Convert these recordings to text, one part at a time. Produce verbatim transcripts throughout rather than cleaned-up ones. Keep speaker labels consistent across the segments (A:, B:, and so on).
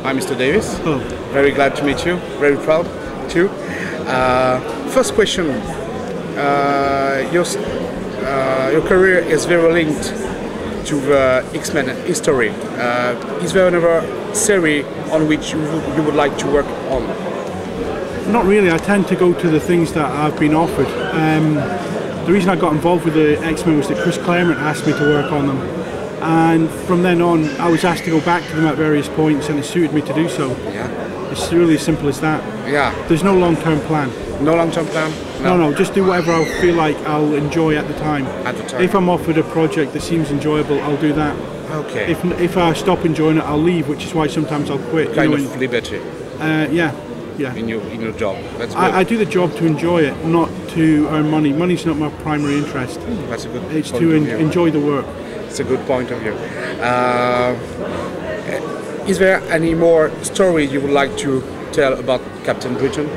A: I'm Mister Davis.
B: Hello.
A: Very glad to meet you. Very proud too. Uh, first question. Uh, your, uh, your career is very linked to the X-Men history. Uh, is there another series on which you, you would like to work on?
B: Not really. I tend to go to the things that I've been offered. Um, the reason I got involved with the X-Men was that Chris Claremont asked me to work on them. And from then on, I was asked to go back to them at various points, and it suited me to do so.
A: Yeah.
B: It's really as simple as that.
A: Yeah.
B: There's no long-term plan.
A: No long-term plan?
B: No. no, no, just do whatever I feel like I'll enjoy at the time.
A: At the time.
B: If I'm offered a project that seems enjoyable, I'll do that.
A: Okay.
B: If if I stop enjoying it, I'll leave, which is why sometimes I'll quit.
A: Kind
B: you know,
A: of liberty.
B: Uh, yeah, yeah.
A: In your in your job. That's good.
B: I, I do the job to enjoy it, not to earn money. Money's not my primary interest.
A: That's a good.
B: It's
A: point
B: to
A: of
B: en
A: view.
B: enjoy the work.
A: It's a good point of view. Uh, is there any more story you would like to tell about Captain Britain?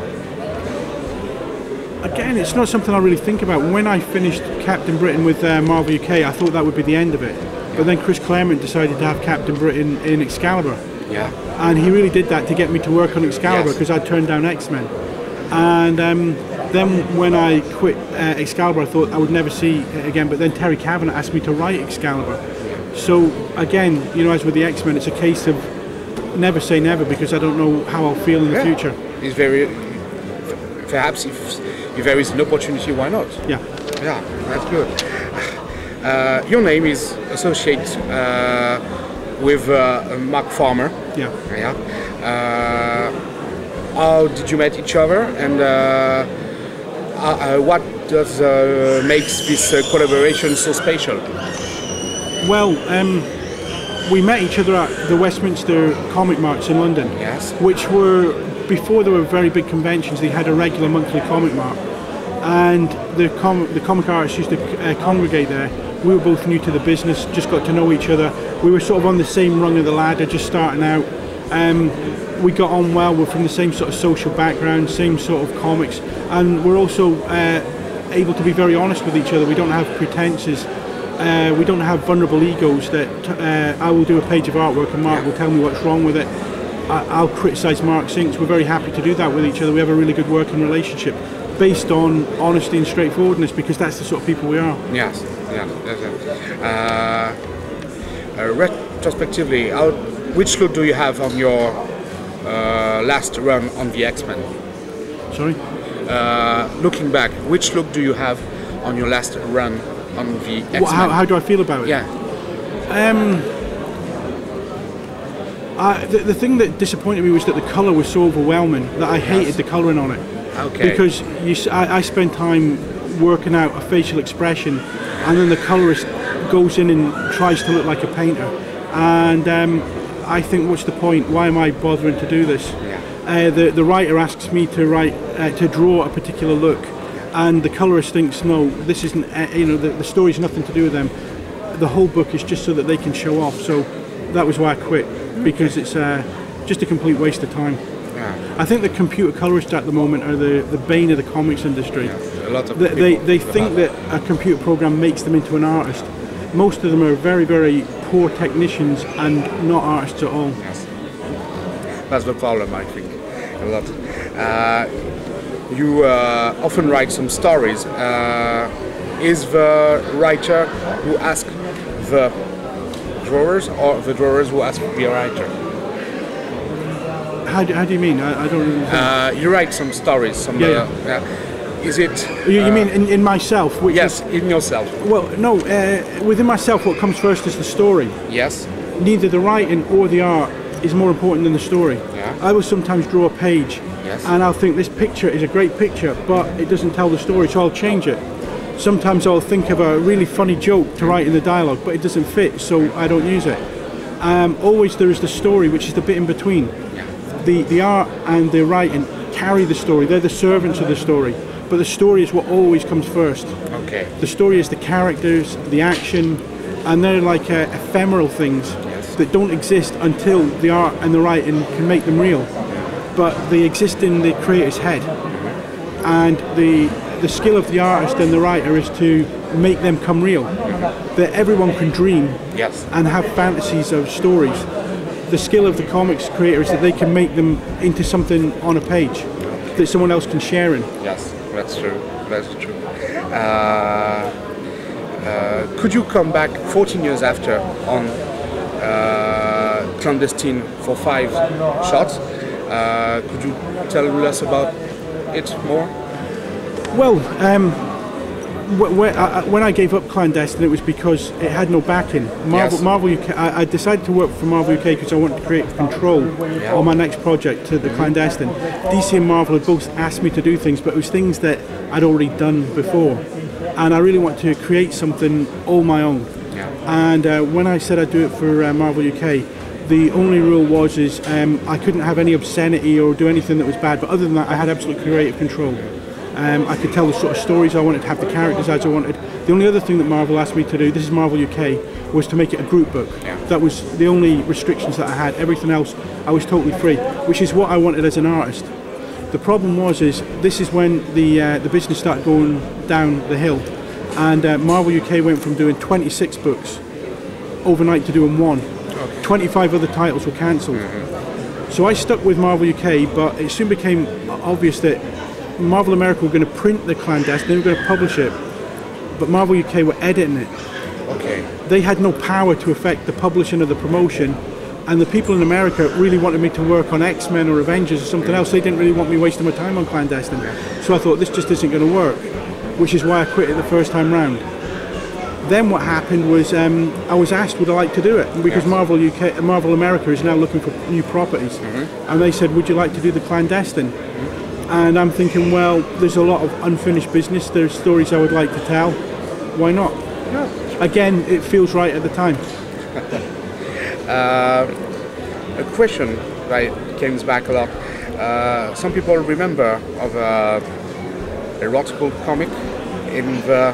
B: Again, it's not something I really think about. When I finished Captain Britain with uh, Marvel U K, I thought that would be the end of it. But then Chris Claremont decided to have Captain Britain in Excalibur.
A: Yeah.
B: And he really did that to get me to work on Excalibur, because
A: Yes.
B: I turned down X-Men. And um, then when I quit uh, Excalibur, I thought I would never see it again. But then Terry Kavanagh asked me to write Excalibur. So again, you know, as with the X-Men, it's a case of never say never, because I don't know how I'll feel in the
A: Yeah.
B: future.
A: It's very. Perhaps if, if there is an opportunity, why not?
B: Yeah.
A: Yeah, that's good. Uh, your name is associated uh, with uh, Mark Farmer.
B: Yeah.
A: Yeah. Uh, how did you meet each other, and uh, uh, what does uh, makes this uh, collaboration so special?
B: Well, um, we met each other at the Westminster Comic Marts in London.
A: Yes.
B: Which were, before there were very big conventions, they had a regular monthly comic mart. And the, com the comic artists used to uh, congregate there. We were both new to the business, just got to know each other. We were sort of on the same rung of the ladder, just starting out. Um, we got on well, we're from the same sort of social background, same sort of comics. And we're also uh, able to be very honest with each other. We don't have pretenses. Uh, we don't have vulnerable egos that uh, I will do a page of artwork and Mark will tell me what's wrong with it. I I'll criticise Mark's inks. We're very happy to do that with each other. We have a really good working relationship based on honesty and straightforwardness, because that's the sort of people we are.
A: Yes, yes, yes. yes. Uh, uh, retrospectively, how, which look do you have on your uh, last run on the X-Men?
B: Sorry?
A: Uh, looking back, which look do you have on your last run on the X-Men?
B: What, how, how do I feel about it?
A: Yeah.
B: Um, I, the, the thing that disappointed me was that the colour was so overwhelming that I hated
A: Yes.
B: the colouring on it.
A: Okay.
B: Because you, s- I, I spend time working out a facial expression, and then the colourist goes in and tries to look like a painter. And um, I think, what's the point? Why am I bothering to do this?
A: Yeah.
B: Uh, the, the writer asks me to write, uh, to draw a particular look, and the colourist thinks, no, this isn't, uh, you know, the, the story's nothing to do with them. The whole book is just so that they can show off. So that was why I quit, because it's uh, just a complete waste of time.
A: Yeah.
B: I think the computer colorists at the moment are the, the bane of the comics industry.
A: A lot of
B: They,
A: people.
B: they, they think that a computer program makes them into an artist. Most of them are very, very poor technicians and not artists at all.
A: Yes. That's the problem, I think, a lot. Uh, you uh, often write some stories. Uh, is the writer who asks the drawers, or the drawers who ask the writer?
B: How do, how do you mean? I, I don't really think.
A: Uh, you write some stories. Some,
B: Yeah,
A: uh, yeah. Is it?
B: you, you
A: uh,
B: mean in, in myself? Which
A: Yes,
B: is-
A: in yourself.
B: well, no. Uh, within myself, what comes first is the story.
A: Yes.
B: Neither the writing or the art is more important than the story.
A: Yeah.
B: I will sometimes draw a page,
A: Yes.
B: and I'll think this picture is a great picture, but it doesn't tell the story, so I'll change it. Sometimes I'll think of a really funny joke to write in the dialogue, but it doesn't fit, so I don't use it. Um, always there is the story, which is the bit in between.
A: Yeah.
B: The, the art and the writing carry the story, they're the servants of the story, but the story is what always comes first.
A: Okay.
B: The story is the characters, the action, and they're like uh, ephemeral things
A: Yes.
B: that don't exist until the art and the writing can make them real. But they exist in the creator's head, and the the skill of the artist and the writer is to make them come real. That everyone can dream
A: Yes.
B: and have fantasies of stories. the skill of the comics creator is that they can make them into something on a page that someone else can share in.
A: Yes, that's true. That's true. Uh, uh, could you come back fourteen years after on uh, Clandestine for five shots? Uh, could you tell us about it more?
B: Well, um, wh- wh- I, when I gave up Clandestine, it was because it had no backing. Marvel,
A: Yes.
B: Marvel U K. I, I decided to work for Marvel U K because I wanted to create control
A: Yeah.
B: on my next project, to the Clandestine. D C and Marvel had both asked me to do things, but it was things that I'd already done before, and I really wanted to create something all my own.
A: Yeah.
B: And uh, when I said I'd do it for uh, Marvel U K, the only rule was is um, I couldn't have any obscenity or do anything that was bad. But other than that, I had absolute creative control. Um, I could tell the sort of stories I wanted, have the characters as I wanted. The only other thing that Marvel asked me to do, this is Marvel U K, was to make it a group book.
A: Yeah.
B: That was the only restrictions that I had. Everything else, I was totally free, which is what I wanted as an artist. The problem was is this is when the uh, the business started going down the hill, and uh, Marvel U K went from doing twenty-six books overnight to doing one. Okay. twenty-five other titles were cancelled. Mm-hmm. So I stuck with Marvel U K, but it soon became obvious that Marvel America were going to print the Clandestine, they were going to publish it, but Marvel U K were editing it.
A: Okay.
B: They had no power to affect the publishing of the promotion, and the people in America really wanted me to work on X-Men or Avengers or something else. They didn't really want me wasting my time on Clandestine. So I thought this just isn't going to work, which is why I quit it the first time round. Then what happened was um, I was asked would I like to do it, because
A: Yes.
B: Marvel U K, Marvel America is now looking for new properties,
A: Mm-hmm.
B: and they said, would you like to do the Clandestine? And I'm thinking, well, there's a lot of unfinished business, there's stories I would like to tell, why not?
A: Yeah.
B: Again, it feels right at the time.
A: Uh, a question that comes back a lot. Uh, some people remember of a erotical comic in the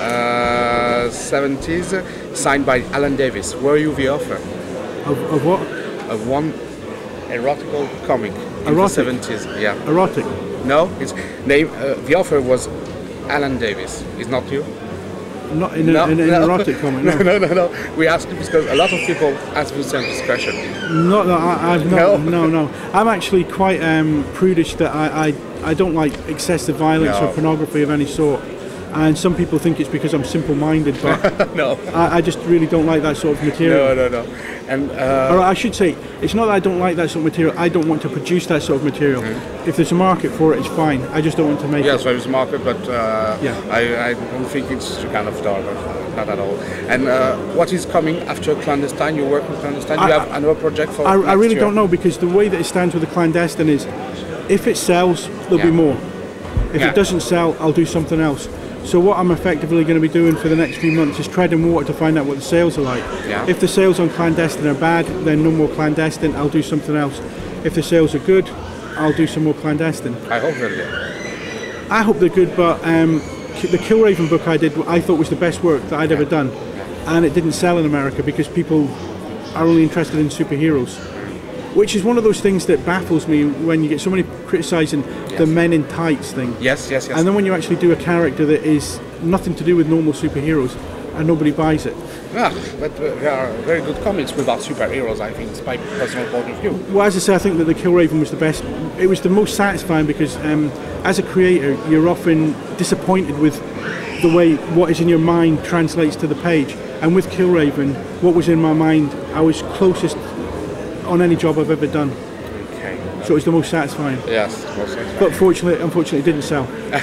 A: uh, seventies, signed by Alan Davis. Were you the author
B: Of, of what?
A: of one erotical comic in
B: Erotic?
A: the seventies? Yeah.
B: Erotic.
A: No, his name. Uh, the author was Alan Davis. Is not you?
B: Not in, a,
A: No,
B: in an
A: no.
B: erotic comic, no.
A: no, no, no. We asked because a lot of people ask the same question.
B: Not that I, I've not,
A: No.
B: no, no. I'm actually quite um, prudish that I, I, I don't like excessive violence
A: No.
B: or pornography of any sort. And some people think it's because I'm simple-minded, but
A: No.
B: I, I just really don't like that sort of material.
A: No, no, no. And uh,
B: Or I should say, it's not that I don't like that sort of material, I don't want to produce that sort of material.
A: Mm-hmm.
B: If there's a market for it, it's fine. I just don't want to make
A: yes,
B: it.
A: there is a market, but uh,
B: Yeah.
A: I, I don't think it's the kind of target, not at all. And uh, what is coming after Clandestine? You work with Clandestine?
B: I-
A: you have another project for
B: I,
A: next
B: I really
A: year?
B: don't know, because the way that it stands with the Clandestine is, if it sells, there'll
A: Yeah.
B: be more. If
A: Yeah.
B: it doesn't sell, I'll do something else. So what I'm effectively going to be doing for the next few months is treading water to find out what the sales are like.
A: Yeah.
B: If the sales on Clandestine are bad, then no more Clandestine, I'll do something else. If the sales are good, I'll do some more Clandestine.
A: I hope that.
B: I hope they're good, but um, the Killraven book I did, I thought was the best work that I'd ever done. And it didn't sell in America because people are only interested in superheroes. Which is one of those things that baffles me when you get somebody criticising the men in tights thing.
A: Yes, yes, yes.
B: And then when you actually do a character that is nothing to do with normal superheroes and nobody buys it.
A: Ah, but uh, there are very good comics without superheroes, I think. It's my personal point of view.
B: Well, as I say, I think that the Killraven was the best. It was the most satisfying because um, as a creator, you're often disappointed with the way what is in your mind translates to the page. And with Killraven, what was in my mind, I was closest on any job I've ever done.
A: Okay.
B: So it was the most satisfying.
A: Yes, of course.
B: But fortunately, unfortunately, it didn't sell.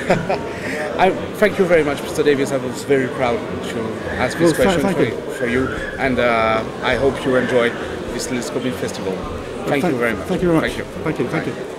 A: I thank you very much, Mister Davis. I was very proud to ask this
B: Well, th-
A: question
B: thank
A: for
B: you.
A: you, for you, and uh, I hope you enjoy this Liscobin Festival. Thank
B: Thank-
A: you very much.
B: Thank you very much.
A: Thank you.
B: Thank you. Thank
A: Bye.
B: you.